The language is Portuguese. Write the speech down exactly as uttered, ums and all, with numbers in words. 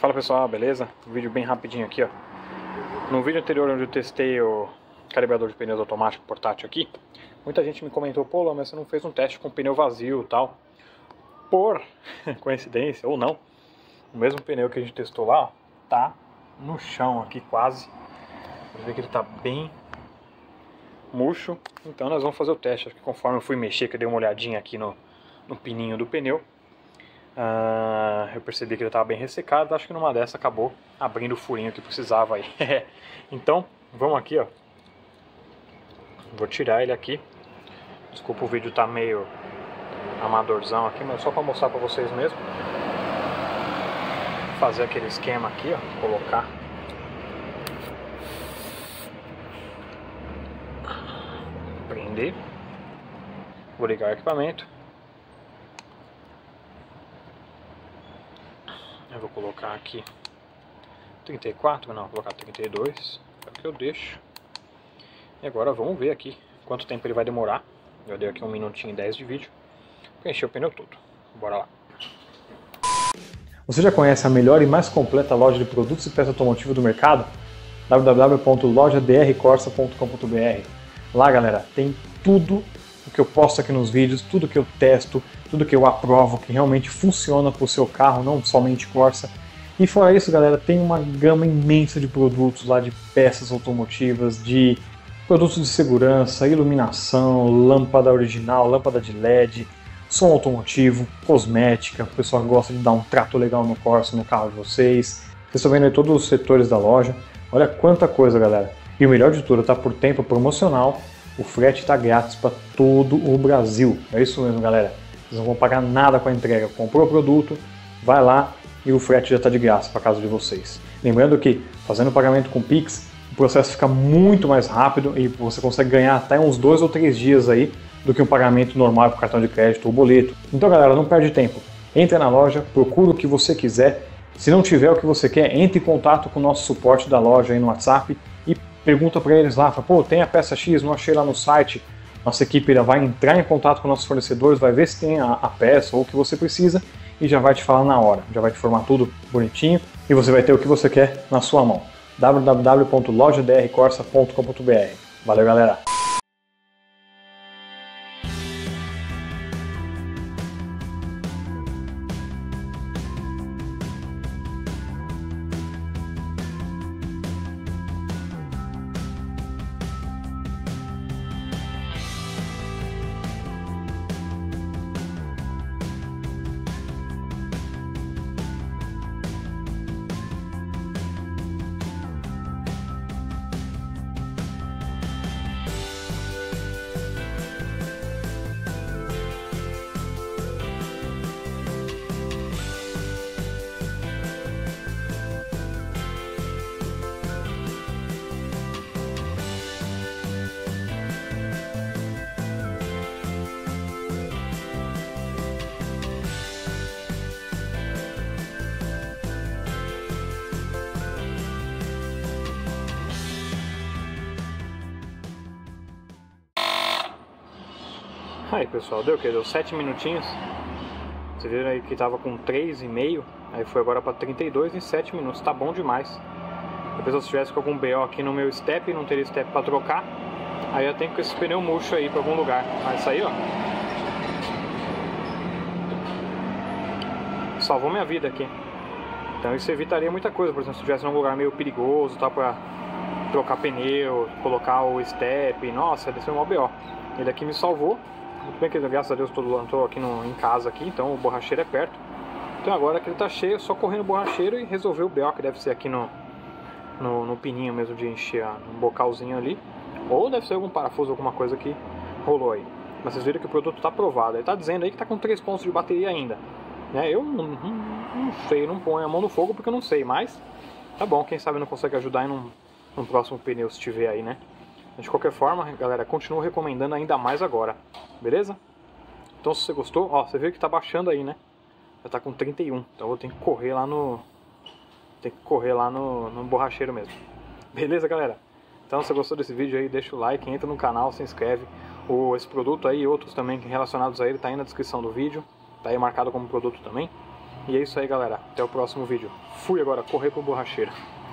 Fala pessoal, beleza? Um vídeo bem rapidinho aqui, ó. No vídeo anterior onde eu testei o calibrador de pneus automático portátil aqui, muita gente me comentou, pô, mas você não fez um teste com pneu vazio e tal. Por coincidência ou não, o mesmo pneu que a gente testou lá, ó, tá no chão aqui quase. Você vê que ele tá bem murcho, então nós vamos fazer o teste. Acho que conforme eu fui mexer, que eu dei uma olhadinha aqui no, no pininho do pneu, Uh, eu percebi que ele estava bem ressecado. Acho que numa dessa acabou abrindo o furinho que precisava aí. Então, vamos aqui, ó. Vou tirar ele aqui. Desculpa, o vídeo tá meio amadorzão aqui, mas só para mostrar para vocês mesmo. Fazer aquele esquema aqui, ó. Colocar. Prender. Vou ligar o equipamento. Eu vou colocar aqui trinta e quatro, não, vou colocar trinta e dois, é o que eu deixo. E agora vamos ver aqui quanto tempo ele vai demorar. Eu dei aqui um minutinho e dez de vídeo para encher o pneu todo. Bora lá. Você já conhece a melhor e mais completa loja de produtos e peças automotivas do mercado? w w w ponto loja d r corsa ponto com ponto b r. Lá, galera, tem tudo o que eu posto aqui nos vídeos, tudo que eu testo, tudo que eu aprovo, que realmente funciona para o seu carro, não somente Corsa. E fora isso, galera, tem uma gama imensa de produtos lá, de peças automotivas, de produtos de segurança, iluminação, lâmpada original, lâmpada de L E D, som automotivo, cosmética, o pessoal que gosta de dar um trato legal no Corsa, no carro de vocês. Vocês estão vendo aí todos os setores da loja. Olha quanta coisa, galera. E o melhor de tudo, tá por tempo promocional. O frete está grátis para todo o Brasil. É isso mesmo, galera. Vocês não vão pagar nada com a entrega. Comprou o produto, vai lá e o frete já está de graça para casa de vocês. Lembrando que, fazendo o pagamento com Pix, o processo fica muito mais rápido e você consegue ganhar até uns dois ou três dias aí do que um pagamento normal por cartão de crédito ou boleto. Então, galera, não perde tempo. Entra na loja, procura o que você quiser. Se não tiver o que você quer, entre em contato com o nosso suporte da loja aí no WhatsApp e pergunta para eles lá, fala, pô, tem a peça X, não achei lá no site. Nossa equipe já vai entrar em contato com nossos fornecedores, vai ver se tem a, a peça ou o que você precisa e já vai te falar na hora. Já vai te formar tudo bonitinho e você vai ter o que você quer na sua mão. w w w ponto loja d r corsa ponto com ponto b r. Valeu, galera! Aí pessoal, deu o que? Deu sete minutinhos. Vocês viram aí que tava com três e meio. Aí foi agora para trinta e dois em sete minutos. Tá bom demais. Depois se eu tivesse com algum B O aqui no meu step, não teria step para trocar, aí eu tenho com esse pneu murcho aí para algum lugar. Mas isso aí, ó, salvou minha vida aqui. Então isso evitaria muita coisa. Por exemplo, se eu estivesse num lugar meio perigoso, tá, para trocar pneu, colocar o step, nossa, desse é um B O. Ele aqui me salvou. Muito bem que, graças a Deus, estou aqui no, em casa aqui, então o borracheiro é perto. Então agora que ele está cheio, é só correr no borracheiro e resolver o B O, que deve ser aqui no, no, no pininho mesmo de encher um bocalzinho ali. Ou deve ser algum parafuso, alguma coisa que rolou aí. Mas vocês viram que o produto está aprovado. Ele está dizendo aí que está com três pontos de bateria ainda. Né? Eu não, não, não sei, não ponho a mão no fogo porque eu não sei, mas tá bom, quem sabe não consegue ajudar aí num, num próximo pneu se tiver aí, né? De qualquer forma, galera, continuo recomendando ainda mais agora, beleza? Então se você gostou, ó, você viu que tá baixando aí, né? Já tá com trinta e um, então eu vou ter que correr lá no... Tem que correr lá no, no borracheiro mesmo. Beleza, galera? Então se você gostou desse vídeo aí, deixa o like, entra no canal, se inscreve. O, esse produto aí e outros também relacionados a ele tá aí na descrição do vídeo. Tá aí marcado como produto também. E é isso aí, galera. Até o próximo vídeo. Fui agora correr pro borracheiro.